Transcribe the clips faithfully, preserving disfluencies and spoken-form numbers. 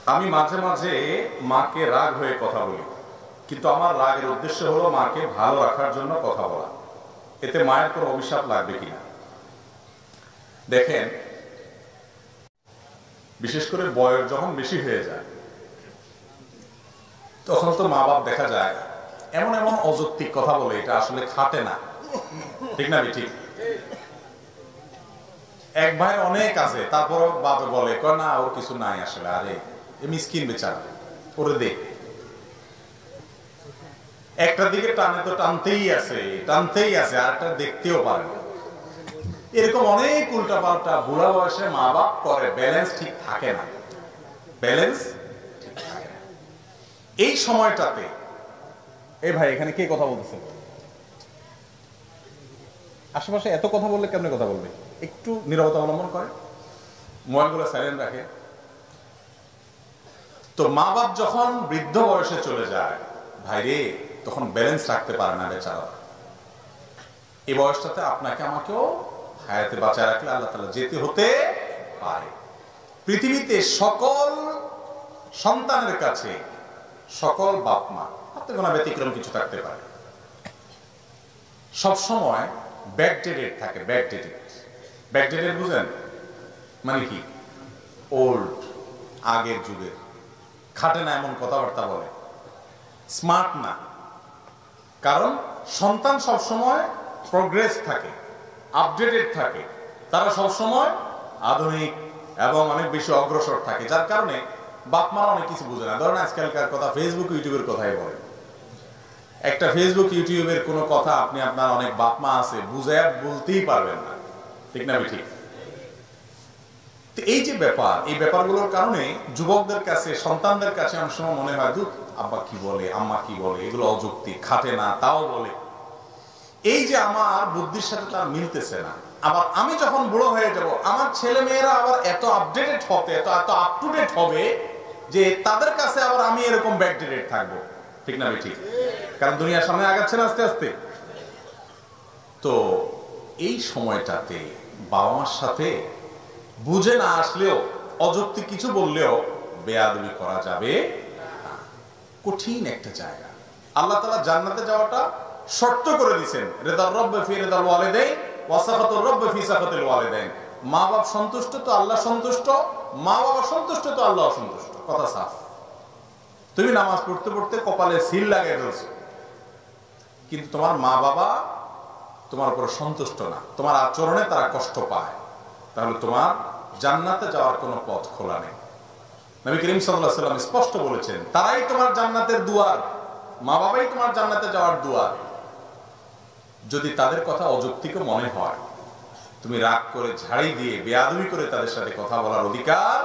আমি মাঝে মাঝে মাকে রাগ হয়ে কথা বলি, কিন্তু আমার রাগের উদ্দেশ্য হলো মাকে ভালো রাখার জন্য কথা বলা। এতে মায়ের কোনো অভিশাপ লাগবে কিনা? দেখেন, বিশেষ করে বয়স যখন বেশি হয়ে যায় তখন তো মা বাপ দেখা যায় এমন এমন অযৌক্তিক কথা বলে, এটা আসলে খাটে না, ঠিক না? ঠিক। এক ভাই অনেক আছে, তারপর বাপে বলে না ওর কিছু নাই আসলে, আরে মিসকিন বেচারা, ওরে দে। একটা দিকে টানে তো টানতেই আছে টানতেই আছে আর একটা দেখতেও পারে না। এরকম অনেক উল্টা পাল্টা বুড়া বয়সে মা বাপ করে, ব্যালেন্স ঠিক থাকে না, ব্যালেন্স ঠিক থাকে না। এই সময়টাতে এই ভাই এখানে কে কথা বলতেছে? আশেপাশে এত কথা বললে কেমনে কথা বলবে? একটু নীরবতা অবলম্বন করে, মোবাইলগুলো সাইলেন্ট রাখে। তো মা বাপ যখন বৃদ্ধ বয়সে চলে যায় ভাইরে, তখন ব্যালেন্স রাখতে পারে না বেচারা। এই বয়সটাতে আপনাকে আমাকেও হায়াতে বাঁচায় রাখলে আল্লাহ তাআলা যেতে হতে পারে। পৃথিবীতে সকল সন্তানের কাছে, সকল বাপ মা, হাতে গোনা ব্যতিক্রম কিছু থাকতে পারে, সবসময় ব্যাকডেটেড থাকে। ব্যাকডেটেড ব্যাকডেটেড বুঝেন মানে কি? ওল্ড, আগের যুগের, খাটে না এমন কথাবার্তা বলে, স্মার্ট না। কারণ সন্তান সবসময় প্রোগ্রেস থাকে, আপডেটেড থাকে, তারা সবসময় আধুনিক এবং অনেক বেশি অগ্রসর থাকে, যার কারণে বাপ মারা অনেক কিছু বুঝে না। ধরেন আজকালকার কথা ফেসবুক ইউটিউবের কথাই বলে, একটা ফেসবুক ইউটিউবের কোনো কথা আপনি আপনার অনেক বাপ মা আছে বুঝে বলতেই পারবেন না, ঠিক না? ঠিক। এই যে ব্যাপার, এই ব্যাপারগুলোর কারণে যুবকদের কাছে, সন্তানদের কাছে অনেক সময় মনে হয় দুধ আব্বা কি বলে, আম্মা কি বলে, এগুলো অযৌক্তিক, খাটে না, তাও বলে। এই যে আমার বুদ্ধির সাথে তার মিলতেছে না। আবার আমি যখন বুড়ো হয়ে যাব, আমার ছেলে মেয়েরা আবার এত আপডেটেড হবে, এত এত আপ টু ডেট হবে যে তাদের কাছে আবার আমি এরকম ব্যাকডেটেড থাকবো, ঠিক না? ঠিক। কারণ দুনিয়ার সামনে আগাচ্ছে না আস্তে আস্তে। তো এই সময়টাতে বাবা মার সাথে বুঝে না আসলেও, অযৌক্তিক কিছু বললেও বেয়াদবি করা যাবে না। কঠিন একটা জায়গা। আল্লাহ তাআলা জান্নাতে যাওয়াটা শর্ত করে দিয়েছেন, রিদার রব্ব ফি রিদাল ওয়ালিদাইন ওয়া সাখাতুর রব্ব ফি সাখাতিল ওয়ালিদাইন। মা বাপ সন্তুষ্ট তো আল্লাহ সন্তুষ্ট, মা বাবা সন্তুষ্ট তো আল্লাহ সন্তুষ্ট। কথা সাফ। তুমি নামাজ পড়তে পড়তে কপালে সিল লাগিয়ে ফেলছো, কিন্তু তোমার মা বাবা তোমার উপর সন্তুষ্ট না, তোমার আচরণে তারা কষ্ট পায়, তাহলে তোমার জান্নাতে যাওয়ার কোনো পথ খোলা নেই। নবী করিম সাল্লাল্লাহু আলাইহি ওয়াসাল্লাম স্পষ্ট বলেছেন, তারাই তোমার জান্নাতের দুয়ার, মা বাবাই তোমার জান্নাতে যাওয়ার দুয়ার। যদি তাদের কথা অযৌক্তিক মনে হয়, তুমি রাগ করে ঝাড়ি দিয়ে বেয়াদবি করে তাদের সাথে কথা বলার অধিকার।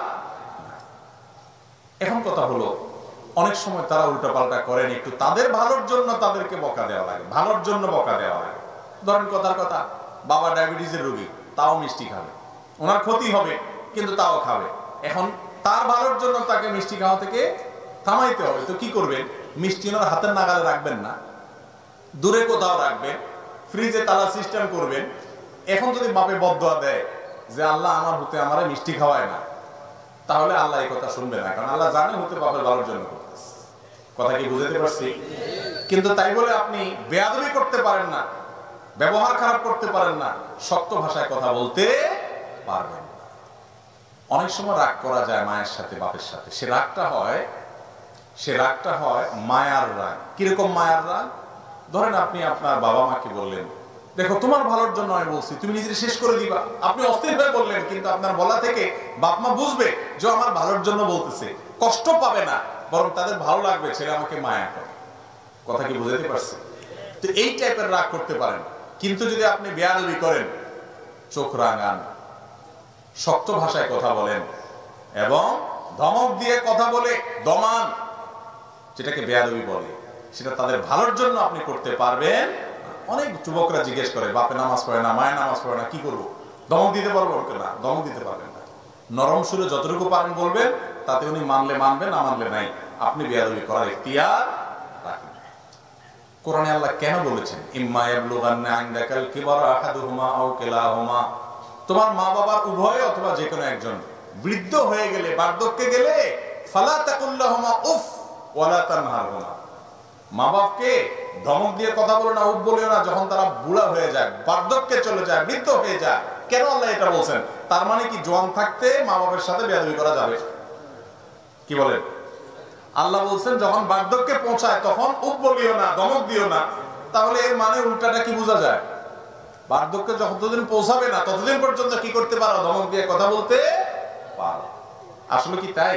এখন কথা হলো, অনেক সময় তারা উল্টাপাল্টা করেন, একটু তাদের ভালোর জন্য তাদেরকে বকা দেওয়া লাগে, ভালোর জন্য বকা দেওয়া লাগে। ধরেন কথার কথা, বাবা ডায়াবেটিসের রোগী, তাও মিষ্টি খাবে, ওনার ক্ষতি হবে কিন্তু তাও খাবে। এখন তার ভালোর জন্য তাকে মিষ্টি খাওয়া থেকে থামাইতে হবে। তো কি করবেন? মিষ্টি ওনার হাতের নাগালে রাখবেন না, দূরে কোথাও রাখবেন, ফ্রিজে তালা সিস্টেম করবেন। এখন যদি বাপে বদদোয়া দেয় যে আল্লাহ আমার হতে আমারে মিষ্টি খাওয়ায় না, তাহলে আল্লাহ এই কথা শুনবে না, কারণ আল্লাহ জানে হতে বাপের ভালোর জন্য করতেছে। কথা কি বুঝতে পারছি? কিন্তু তাই বলে আপনি বেয়াদবি করতে পারেন না, ব্যবহার খারাপ করতে পারেন না, শক্ত ভাষায় কথা বলতে পারবেন না। অনেক সময় রাগ করা যায় মায়ের সাথে, বাপের সাথে। সে রাগটা হয় সে রাগটা হয় মায়ার রাগ। কিরকম মায়ার রাগ? ধরেন আপনি আপনার বাবা মাকে বললেন, দেখো তোমার ভালোর জন্য আমি বলছি, তুমি নিজে শেষ করে দিবা। আপনি অস্থির হয়ে বললেন, কিন্তু আপনার বলা থেকে বাপ মা বুঝবে যে আমার ভালোর জন্য বলতেছে, কষ্ট পাবে না, বরং তাদের ভালো লাগবে ছেলে আমাকে মায়া করে। কথা কি বুঝতে পারছি? তো এই টাইপের রাগ করতে পারেন। কিন্তু যদি আপনি বেয়াদবি করেন, চোখ রাঙান, শক্ত ভাষায় কথা বলেন এবং ধমক দিয়ে কথা বলে দমান, যেটাকে বেয়াদবি বলে, সেটা তাদের ভালোর জন্য আপনি করতে পারবেন। অনেক যুবকরা জিজ্ঞেস করে, বাপে নামাজ পড়ে না, মায়ের নামাজ পড়ে না, কি করবো? দমক দিতে পারবো না? দমক দিতে পারবেন না। নরম সুরে যতটুকু পারেন বলবেন, তাতে উনি মানলে মানবেন, না মানলে নাই। আপনি বেয়াদবি করার ইখতিয়ার রাখেন। কোরআনে আল্লাহ কেন বলেছেন, ইম্মা ইয়াবলুগান্না ইনদাকাল কিবারা আহাদুহুমা আও কিলাহুমা, তোমার মা বাবা উভয় অথবা যে কোনো একজন বৃদ্ধ হয়ে গেলে, বার্ধক্যে গেলে, ফালা তাকুল লাহুমা উফ ওয়ালা তানহারহুমা, মা বাপকে ধমক দিয়ে কথা বলো না, উফ বলিও না যখন তারা বুড়া হয়ে যায়, বার্ধক্যে চলে যায়, বৃদ্ধ হয়ে যায়। কেন আল্লাহ এটা বলছেন? তার মানে কি জোয়ান থাকতে মা বাবার সাথে বেয়াদবি করা যাবে? কি বলেন? আল্লাহ বলছেন যখন বার্ধক্যে পৌঁছায় তখন উফ বলিও না, ধমক দিও না। তাহলে এর মানে উল্টাটা কি বোঝা যায়? বার্ধক্যে যতদিন পৌঁছাবে না ততদিন পর্যন্ত কি করতে পারো? ধমক দিয়ে কথা বলতে পারো। আসলে কি তাই?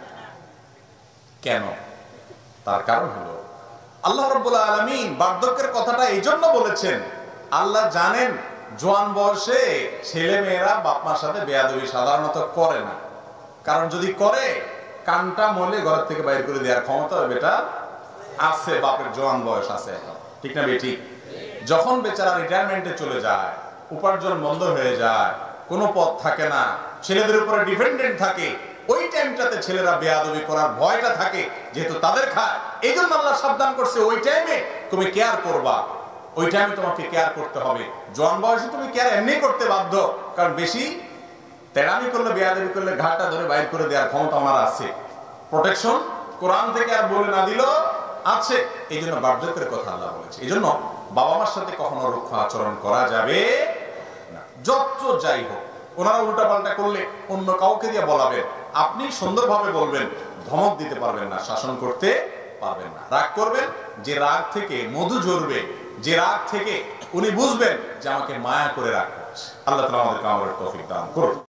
কেন? তার কারণ হলো আল্লাহ রাব্বুল আলামিন বার্ধক্যের কথাটা এই জন্য বলেছেন, আল্লাহ জানেন জোয়ান বয়সে ছেলে মেয়েরা বাপ মার সাথে বেয়াদবি সাধারণত করে না। কারণ যদি করে, কানটা মলে ঘর থেকে বাইর করে দেওয়ার ক্ষমতা বেটা আছে, বাপের জোয়ান বয়স আছে, ঠিক না বেটি? যখন বেচারা রিটায়ারমেন্টে চলে যায়, উপার্জন বন্ধ হয়ে যায়, কোনো পথ থাকে না, ছেলেদের উপরে ডিপেন্ডেন্ট থাকে, ওই টাইমটাতে ছেলেরা বেয়াদবি করার ভয়টা থাকে, যেহেতু তাদের খায়। এই জন্য আল্লাহ সাবধান করছে, ওই টাইমে তুমি কেয়ার করবা, ওই টাইমে তোমাকে কেয়ার করতে হবে। জোয়ান বয়সে তুমি কেয়ার এমনি করতে বাধ্য, কারণ বেশি তেড়ামি করলে, বেয়াদবি করলে ঘাটটা ধরে বাইর করে দেওয়ার ক্ষমতা আমার আছে। প্রোটেকশন কোরআন থেকে আর বলে না দিল আছে। এই জন্য বার্ধক্যের কথা আল্লাহ বলেছে। এই জন্য বাবা মার সাথে কখনো রুক্ষ আচরণ করা যাবে না, যত যাই হোক। ওনারা উল্টা পাল্টা করলে অন্য কাউকে দিয়ে বলাবেন, আপনি সুন্দরভাবে বলবেন, ধমক দিতে পারবেন না, শাসন করতে পারবেন না। রাগ করবেন, যে রাগ থেকে মধু ঝরবে, যে রাগ থেকে উনি বুঝবেন যে আমাকে মায়া করে রাগ করছে। আল্লাহ তাআলা আমাদেরকে আমলের তৌফিক দান করুন।